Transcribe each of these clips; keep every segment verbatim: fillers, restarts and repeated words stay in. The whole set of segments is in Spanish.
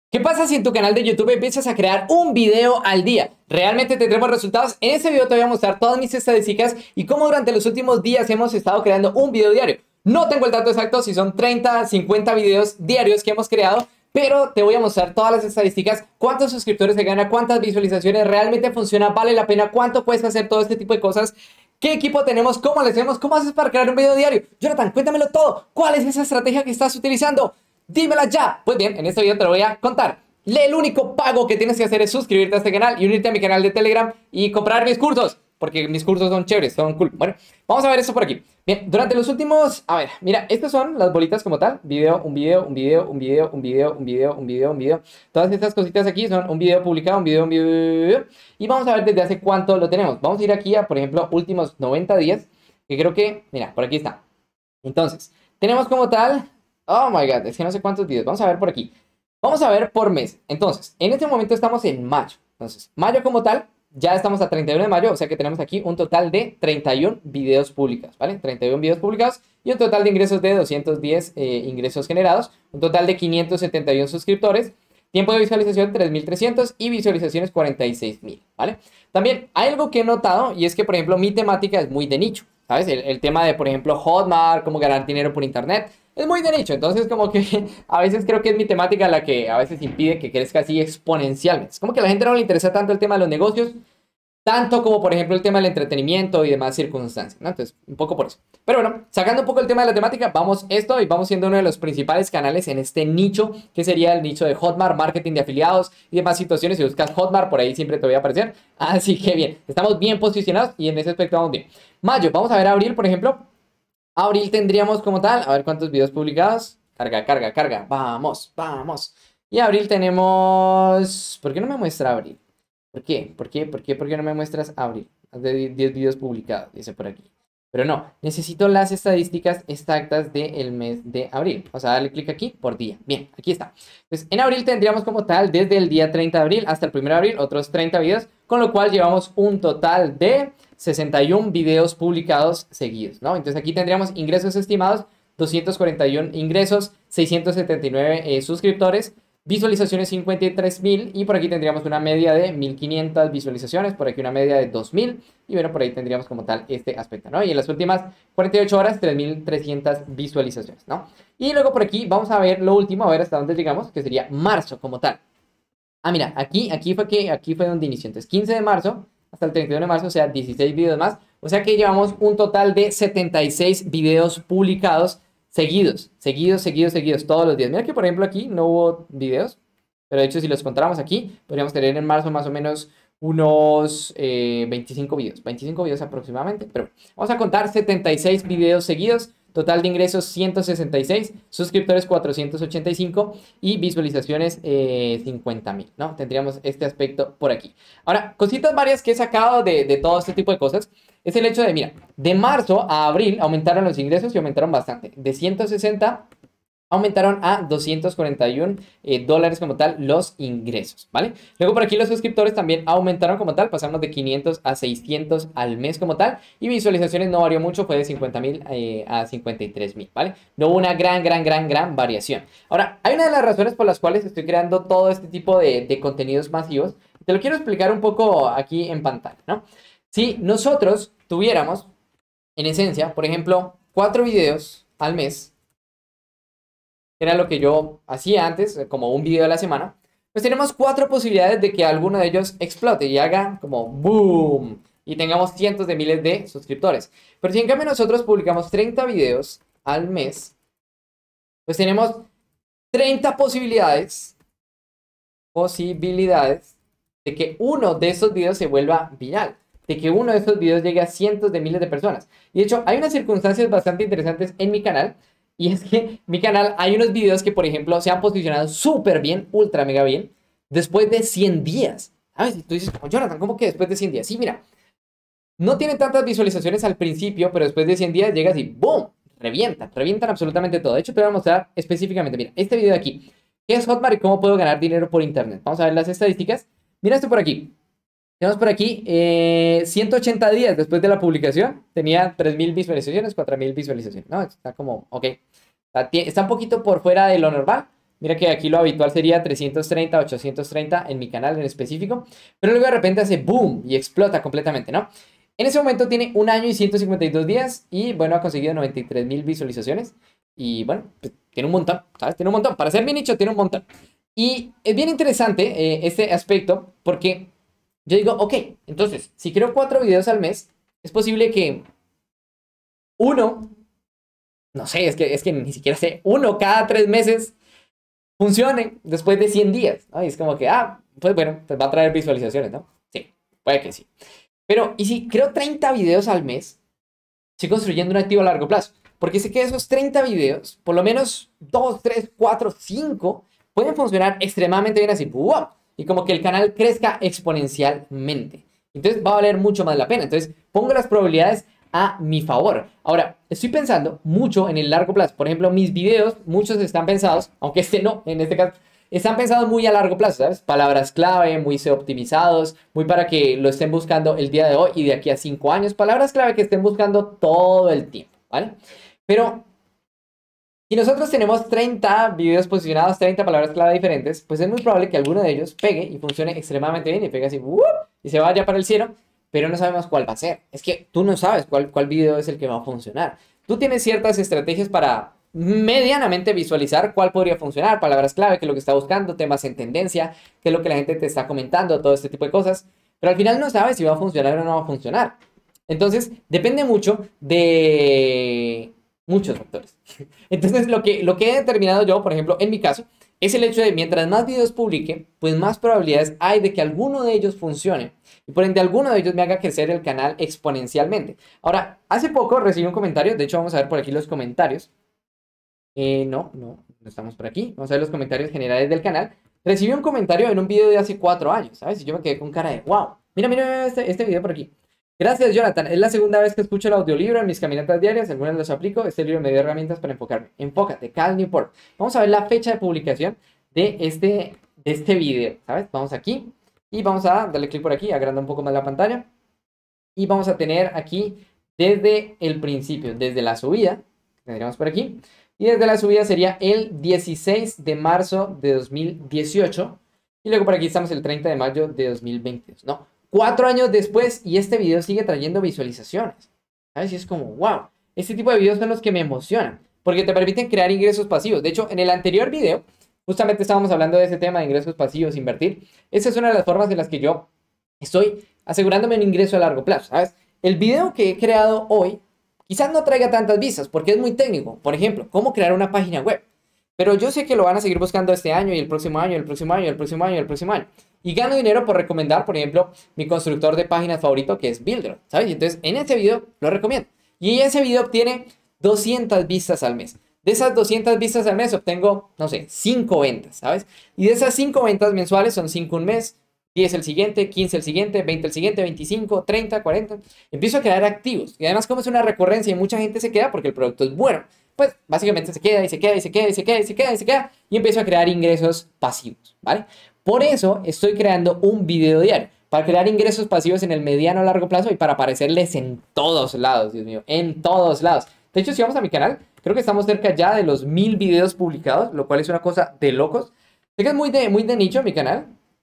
¿Qué pasa si en tu canal de YouTube empiezas a crear un video al día? ¿Realmente tendremos resultados? En este video te voy a mostrar todas mis estadísticas y cómo durante los últimos días hemos estado creando un video diario. No tengo el dato exacto si son treinta, cincuenta videos diarios que hemos creado, pero te voy a mostrar todas las estadísticas, cuántos suscriptores se gana, cuántas visualizaciones, realmente funciona, vale la pena, cuánto cuesta hacer todo este tipo de cosas, qué equipo tenemos, cómo le hacemos, cómo haces para crear un video diario. Jonathan, cuéntamelo todo. ¿Cuál es esa estrategia que estás utilizando? Dímela ya. Pues bien, en este video te lo voy a contar. El único pago que tienes que hacer es suscribirte a este canal y unirte a mi canal de Telegram y comprar mis cursos, porque mis cursos son chéveres, son cool. Bueno, vamos a ver esto por aquí. Bien, durante los últimos... A ver, mira, estas son las bolitas como tal. Video, un video, un video, un video, un video, un video, un video, un video. Todas estas cositas aquí son un video publicado, un video, un video, un video. Y vamos a ver desde hace cuánto lo tenemos. Vamos a ir aquí a, por ejemplo, últimos noventa días, que creo que... Mira, por aquí está. Entonces, tenemos como tal... Oh my god, es que no sé cuántos videos. Vamos a ver por aquí. Vamos a ver por mes. Entonces, en este momento estamos en mayo. Entonces, mayo como tal, ya estamos a treinta y uno de mayo. O sea que tenemos aquí un total de treinta y uno videos publicados, ¿vale? treinta y uno videos publicados y un total de ingresos de doscientos diez eh, ingresos generados. Un total de quinientos setenta y uno suscriptores. Tiempo de visualización tres mil trescientos y visualizaciones cuarenta y seis mil, ¿vale? También hay algo que he notado y es que, por ejemplo, mi temática es muy de nicho, ¿sabes? El, el tema de, por ejemplo, Hotmart, cómo ganar dinero por internet, es muy de nicho. Entonces, como que a veces creo que es mi temática la que a veces impide que crezca así exponencialmente. Es como que a la gente no le interesa tanto el tema de los negocios, tanto como, por ejemplo, el tema del entretenimiento y demás circunstancias, ¿no? Entonces, un poco por eso. Pero bueno, sacando un poco el tema de la temática, vamos esto y vamos siendo uno de los principales canales en este nicho, que sería el nicho de Hotmart, marketing de afiliados y demás situaciones. Si buscas Hotmart, por ahí siempre te voy a aparecer. Así que bien, estamos bien posicionados y en ese aspecto vamos bien. Mayo, vamos a ver abril, por ejemplo. Abril tendríamos como tal, a ver cuántos videos publicados. Carga, carga, carga. Vamos, vamos. Y abril tenemos... ¿Por qué no me muestra abril? ¿Por qué? ¿Por qué? ¿Por qué? ¿Por qué no me muestras abril? De diez videos publicados, dice por aquí. Pero no, necesito las estadísticas exactas del mes de abril. O sea, darle clic aquí por día. Bien, aquí está. Entonces, en abril tendríamos como tal, desde el día treinta de abril hasta el primero de abril, otros treinta videos, con lo cual llevamos un total de sesenta y uno videos publicados seguidos, ¿no? Entonces aquí tendríamos ingresos estimados, doscientos cuarenta y uno ingresos, seiscientos setenta y nueve eh, suscriptores, visualizaciones cincuenta y tres mil y por aquí tendríamos una media de mil quinientas visualizaciones, por aquí una media de dos mil y bueno, por ahí tendríamos como tal este aspecto, ¿no? Y en las últimas cuarenta y ocho horas, tres mil trescientas visualizaciones, ¿no? Y luego por aquí vamos a ver lo último, a ver hasta dónde llegamos, que sería marzo como tal. Ah, mira, aquí, aquí fue que, aquí fue donde inició, entonces quince de marzo hasta el treinta y uno de marzo, o sea, dieciséis videos más, o sea que llevamos un total de setenta y seis videos publicados seguidos, seguidos, seguidos, seguidos, todos los días. Mira que, por ejemplo, aquí no hubo videos, pero de hecho, si los contáramos aquí, podríamos tener en marzo más o menos unos eh, veinticinco videos, veinticinco videos aproximadamente, pero vamos a contar setenta y seis videos seguidos, total de ingresos ciento sesenta y seis, suscriptores cuatrocientos ochenta y cinco y visualizaciones eh, cincuenta mil, ¿no? Tendríamos este aspecto por aquí. Ahora, cositas varias que he sacado de, de todo este tipo de cosas es el hecho de, mira, de marzo a abril aumentaron los ingresos y aumentaron bastante. De ciento sesenta aumentaron a doscientos cuarenta y uno eh, dólares como tal los ingresos, ¿vale? Luego por aquí los suscriptores también aumentaron como tal, pasamos de quinientos a seiscientos al mes como tal, y visualizaciones no varió mucho, fue de cincuenta mil eh, a cincuenta y tres mil, ¿vale? No hubo una gran, gran, gran, gran variación. Ahora, hay una de las razones por las cuales estoy creando todo este tipo de, de contenidos masivos, te lo quiero explicar un poco aquí en pantalla, ¿no? Si nosotros tuviéramos, en esencia, por ejemplo, cuatro videos al mes, era lo que yo hacía antes, como un video a la semana, pues tenemos cuatro posibilidades de que alguno de ellos explote y haga como boom y tengamos cientos de miles de suscriptores. Pero si en cambio nosotros publicamos treinta videos al mes, pues tenemos treinta posibilidades, posibilidades de que uno de esos videos se vuelva viral, de que uno de esos videos llegue a cientos de miles de personas. Y de hecho, hay unas circunstancias bastante interesantes en mi canal. Y es que mi canal hay unos videos que, por ejemplo, se han posicionado súper bien, ultra mega bien, después de cien días. ¿Sabes? Y tú dices, como Jonathan, ¿cómo que después de cien días? Sí, mira, no tiene tantas visualizaciones al principio, pero después de cien días llegas y ¡boom! Revientan, revientan absolutamente todo. De hecho, te voy a mostrar específicamente, mira, este video de aquí. ¿Qué es Hotmart y cómo puedo ganar dinero por internet? Vamos a ver las estadísticas. Mira esto por aquí. Tenemos por aquí eh, ciento ochenta días después de la publicación. Tenía tres mil visualizaciones, cuatro mil visualizaciones. No, está como, ok. Está, está un poquito por fuera de lo normal, Mira que aquí lo habitual sería trescientos treinta, ochocientos treinta en mi canal en específico, pero luego de repente hace boom y explota completamente, ¿no? En ese momento tiene un año y ciento cincuenta y dos días y bueno, ha conseguido noventa y tres mil visualizaciones y bueno, pues, tiene un montón, ¿sabes? Tiene un montón, para ser mi nicho tiene un montón. Y es bien interesante eh, este aspecto porque yo digo, ok, entonces, si creo cuatro videos al mes, es posible que uno, no sé, es que, es que ni siquiera sé, uno cada tres meses funcione después de cien días, ¿no? Y es como que, ah, pues bueno, pues va a traer visualizaciones, ¿no? Sí, puede que sí. Pero, ¿y si creo treinta videos al mes? Estoy construyendo un activo a largo plazo. Porque sé que esos treinta videos, por lo menos dos, tres, cuatro, cinco, pueden funcionar extremadamente bien así. ¡Wow! Y como que el canal crezca exponencialmente. Entonces va a valer mucho más la pena. Entonces pongo las probabilidades a mi favor. Ahora, estoy pensando mucho en el largo plazo. Por ejemplo, mis videos, muchos están pensados, aunque este no, en este caso, están pensados muy a largo plazo, ¿sabes? Palabras clave, muy S E O optimizados, muy para que lo estén buscando el día de hoy y de aquí a cinco años. Palabras clave que estén buscando todo el tiempo, ¿vale? Pero si nosotros tenemos treinta videos posicionados, treinta palabras clave diferentes, pues es muy probable que alguno de ellos pegue y funcione extremadamente bien y pegue así, ¡uh! Y se vaya para el cielo, pero no sabemos cuál va a ser. Es que tú no sabes cuál, cuál video es el que va a funcionar. Tú tienes ciertas estrategias para medianamente visualizar cuál podría funcionar, palabras clave, qué es lo que está buscando, temas en tendencia, qué es lo que la gente te está comentando, todo este tipo de cosas. Pero al final no sabes si va a funcionar o no va a funcionar. Entonces, depende mucho de muchos factores. Entonces, lo que, lo que he determinado yo, por ejemplo, en mi caso, es el hecho de mientras más videos publique, pues más probabilidades hay de que alguno de ellos funcione. Y por ende, alguno de ellos me haga crecer el canal exponencialmente. Ahora, hace poco recibí un comentario, de hecho vamos a ver por aquí los comentarios. Eh, no, no, no estamos por aquí. Vamos a ver los comentarios generales del canal. Recibí un comentario en un video de hace cuatro años, ¿sabes? Y yo me quedé con cara de, wow. Mira, mira, mira este, este video por aquí. Gracias, Jonathan. Es la segunda vez que escucho el audiolibro en mis caminatas diarias. Algunas los aplico. Este libro me dio herramientas para enfocarme. Enfócate, Cal Newport. Vamos a ver la fecha de publicación de este, de este video, ¿sabes? Vamos aquí y vamos a darle clic por aquí, agranda un poco más la pantalla. Y vamos a tener aquí desde el principio, desde la subida, tendríamos por aquí. Y desde la subida sería el dieciséis de marzo de dos mil dieciocho. Y luego por aquí estamos el treinta de mayo de dos mil veintidós, ¿no? Cuatro años después y este video sigue trayendo visualizaciones. ¿Sabes? Y es como, wow. Este tipo de videos son los que me emocionan. Porque te permiten crear ingresos pasivos. De hecho, en el anterior video, justamente estábamos hablando de ese tema de ingresos pasivos, invertir. Esa es una de las formas en las que yo estoy asegurándome un ingreso a largo plazo, ¿sabes? El video que he creado hoy quizás no traiga tantas vistas porque es muy técnico. Por ejemplo, cómo crear una página web. Pero yo sé que lo van a seguir buscando este año y el próximo año, el próximo año, el próximo año, el próximo año. Y gano dinero por recomendar, por ejemplo, mi constructor de páginas favorito que es Builder, ¿sabes? Y entonces en este video lo recomiendo. Y ese video obtiene doscientas vistas al mes. De esas doscientas vistas al mes obtengo, no sé, cinco ventas, ¿sabes? Y de esas cinco ventas mensuales son cinco un mes, diez el siguiente, quince el siguiente, veinte el siguiente, veinticinco, treinta, cuarenta. Empiezo a crear activos. Y además como es una recurrencia y mucha gente se queda porque el producto es bueno, pues básicamente se queda y se queda y se queda y se queda y se queda y se queda y empiezo a crear ingresos pasivos, ¿vale? Por eso estoy creando un video diario, para crear ingresos pasivos en el mediano a largo plazo y para aparecerles en todos lados, Dios mío, en todos lados. De hecho, si vamos a mi canal, creo que estamos cerca ya de los mil videos publicados, lo cual es una cosa de locos. Sé que es muy de, muy de nicho mi canal,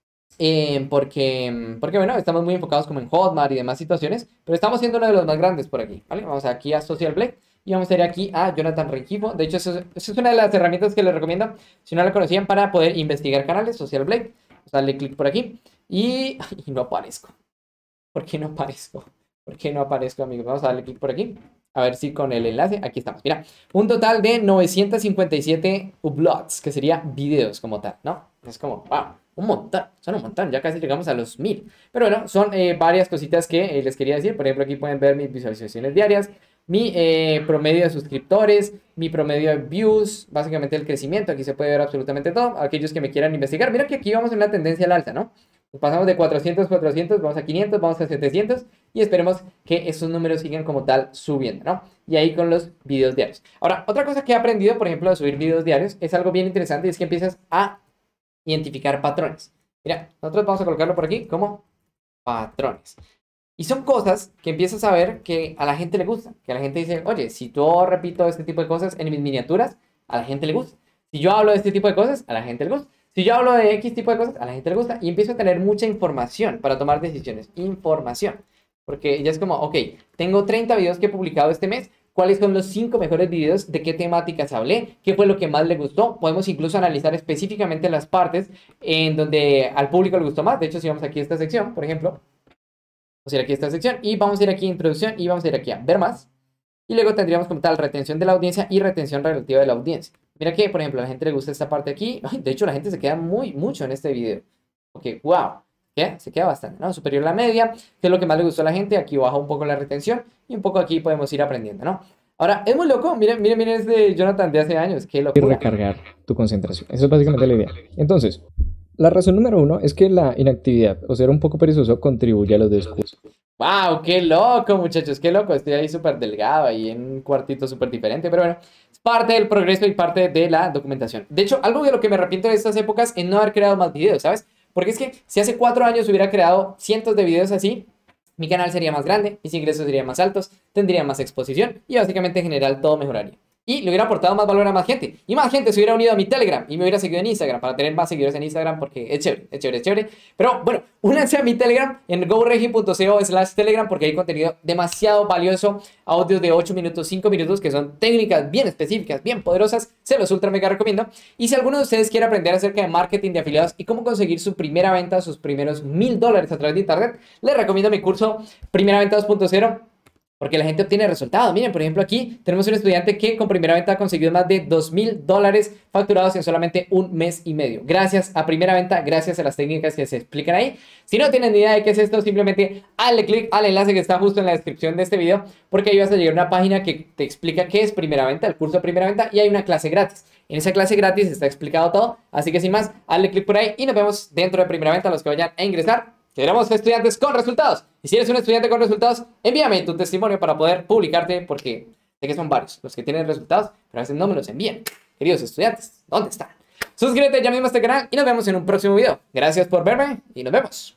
eh, porque, porque, bueno, estamos muy enfocados como en Hotmart y demás situaciones, pero estamos siendo uno de los más grandes por aquí, ¿vale? Vamos aquí a Social Blade. Y vamos a ir aquí a Jonathan Rengifo. De hecho, eso, eso es una de las herramientas que les recomiendo, si no la conocían, para poder investigar canales, Social Blade. Vamos a darle clic por aquí. Y, y no aparezco. ¿Por qué no aparezco? ¿Por qué no aparezco, amigos? Vamos a darle clic por aquí. A ver si con el enlace. Aquí estamos. Mira, un total de novecientos cincuenta y siete uploads, que sería videos como tal, ¿no? Es como, wow, un montón. Son un montón. Ya casi llegamos a los mil. Pero bueno, son eh, varias cositas que eh, les quería decir. Por ejemplo, aquí pueden ver mis visualizaciones diarias, mi eh, promedio de suscriptores, mi promedio de views, básicamente el crecimiento. Aquí se puede ver absolutamente todo. Aquellos que me quieran investigar. Mira que aquí vamos en una tendencia al alta, ¿no? Pasamos de cuatrocientos, cuatrocientos, vamos a quinientos, vamos a setecientos y esperemos que esos números sigan como tal subiendo, ¿no? Y ahí con los videos diarios. Ahora, otra cosa que he aprendido, por ejemplo, de subir videos diarios es algo bien interesante y es que empiezas a identificar patrones. Mira, nosotros vamos a colocarlo por aquí como patrones. Y son cosas que empiezas a ver que a la gente le gusta. Que a la gente dice, oye, si yo repito este tipo de cosas en mis miniaturas, a la gente le gusta. Si yo hablo de este tipo de cosas, a la gente le gusta. Si yo hablo de X tipo de cosas, a la gente le gusta. Y empiezo a tener mucha información para tomar decisiones. Información. Porque ya es como, ok, tengo treinta videos que he publicado este mes. ¿Cuáles son los cinco mejores videos? ¿De qué temáticas hablé? ¿Qué fue lo que más le gustó? Podemos incluso analizar específicamente las partes en donde al público le gustó más. De hecho, si vamos aquí a esta sección, por ejemplo, vamos a ir aquí a esta sección y vamos a ir aquí a introducción y vamos a ir aquí a ver más. Y luego tendríamos como tal retención de la audiencia y retención relativa de la audiencia. Mira que, por ejemplo, a la gente le gusta esta parte aquí. Ay, de hecho, la gente se queda muy, mucho en este video. Ok, wow. ¿Qué? Se queda bastante, ¿no? Superior a la media, que es lo que más le gustó a la gente. Aquí baja un poco la retención y un poco aquí podemos ir aprendiendo, ¿no? Ahora, es muy loco. Miren, miren, miren este Jonathan de hace años. Qué Y locura. recargar tu concentración. Eso es básicamente la idea. Entonces, la razón número uno es que la inactividad o ser un poco perezoso contribuye a los descuidos. Wow, qué loco, muchachos, qué loco. Estoy ahí súper delgado, ahí en un cuartito súper diferente, pero bueno, es parte del progreso y parte de la documentación. De hecho, algo de lo que me arrepiento de estas épocas es no haber creado más videos, ¿sabes? Porque es que si hace cuatro años hubiera creado cientos de videos así, mi canal sería más grande, mis ingresos serían más altos, tendría más exposición y básicamente en general todo mejoraría. Y le hubiera aportado más valor a más gente. Y más gente se hubiera unido a mi Telegram y me hubiera seguido en Instagram para tener más seguidores en Instagram porque es chévere, es chévere, es chévere. Pero bueno, únanse a mi Telegram en goregi punto co slash Telegram porque hay contenido demasiado valioso. Audios de ocho minutos, cinco minutos que son técnicas bien específicas, bien poderosas. Se los ultra mega recomiendo. Y si alguno de ustedes quiere aprender acerca de marketing de afiliados y cómo conseguir su primera venta, sus primeros mil dólares a través de internet, les recomiendo mi curso Primera Venta dos punto cero. Porque la gente obtiene resultados. Miren, por ejemplo, aquí tenemos un estudiante que con Primera Venta ha conseguido más de dos mil dólares facturados en solamente un mes y medio. Gracias a Primera Venta, gracias a las técnicas que se explican ahí. Si no tienen ni idea de qué es esto, simplemente hazle clic al enlace que está justo en la descripción de este video, porque ahí vas a llegar a una página que te explica qué es Primera Venta, el curso de Primera Venta, y hay una clase gratis. En esa clase gratis está explicado todo, así que sin más, hazle clic por ahí y nos vemos dentro de Primera Venta, los que vayan a ingresar. Queremos estudiantes con resultados. Y si eres un estudiante con resultados, envíame tu testimonio para poder publicarte, porque sé que son varios los que tienen resultados, pero a veces no me los envían. Queridos estudiantes, ¿dónde están? Suscríbete ya mismo a este canal y nos vemos en un próximo video. Gracias por verme y nos vemos.